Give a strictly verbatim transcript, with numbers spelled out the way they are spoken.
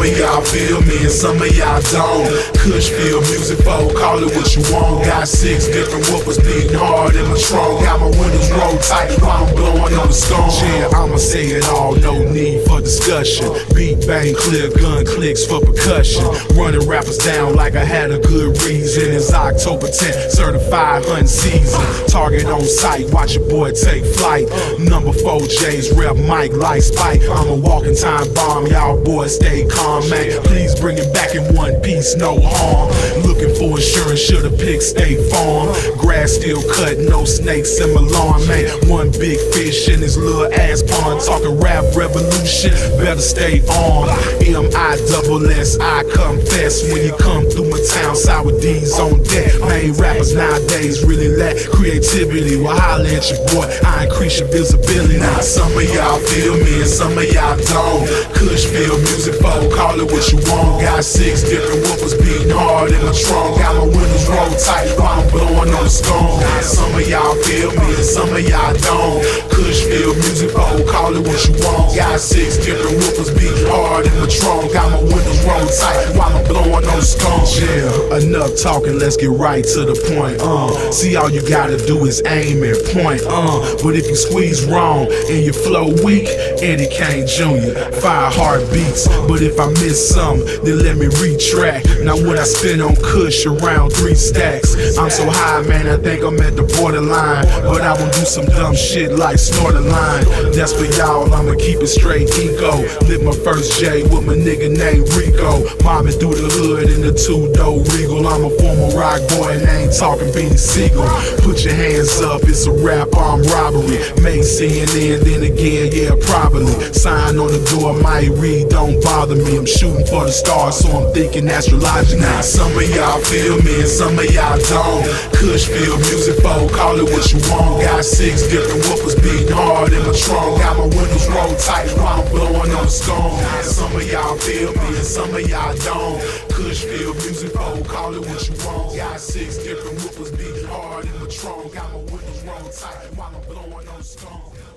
of y'all feel me and some of y'all don't. KushVille Musiz, folk, call it what you want. Got six different whoopers beating hard in my trunk. Got my windows rolled tight while I'm blowing on the storm. Yeah, I'ma say it all, no need for discussion. Beat, bang, clear, gun clicks for percussion. Running rappers down like I had a good reason. It's October tenth, certified hunting season. Target on sight, watch your boy take flight. Number four J's, rep mic like Spike. I'm a walking time bomb, y'all boys stay calm, man. Please bring it back in one piece, no harm. Looking for insurance, should've picked State Farm. Grass still cut, no snakes in my lawn, man. One big fish in his little ass pond. Talking rap revolution, better stay on. M I double S, I confess. When you come through my town, sour D's on deck. Main rappers nowadays really lack creativity. Well, holla at your boy, I increase your visibility. Now some of y'all feel me and some of y'all don't. KushVille Musiz, folk, call it what you want. Got six different whoopers beating hard in my trunk. Got my windows rolled tight while I'm blowing on the scone. Some of y'all feel me and some of y'all don't. KushVille Musiz, folk, call it what you want. Got six different whoopers beating hard in my trunk. Got my windows rolled tight while I'm blowing on the scone. Yeah, enough talking, let's get right to the point. Uh, see, all you gotta do is aim and point. Uh, but if you squeeze wrong and your flow weak, Eddie Kane Junior Fire heartbeats. But if I miss some, then let me retract. Now what I spend on Kush around three stacks. I'm so high, man, I think I'm at the borderline. But I won't do some dumb shit like snort a line. That's for y'all, I'ma keep it straight eco. Lit my first J with my nigga named Rico. Mobbing through the hood in the two-door Regal. I'm a former rock boy and I ain't talking Beanie Siegel. Put your hands up, it's a rap armed robbery. May C N N, then again, yeah, probably. Sign on the door, might read, don't bother me. I'm shooting for the stars, so I'm thinking astrologically. Now some of y'all feel me and some of y'all don't. KushVille Musiz, folk, call it what you want. Got six different whoopers beating hard in my trunk. Got my windows rolled tight while I'm blowing on the scone. Some of y'all feel me and some of y'all don't. KushVille Musiz, folk, call it what you want. Got six different whoopers beating hard in my trunk. Got my windows rolled tight while I'm blowing on the scone.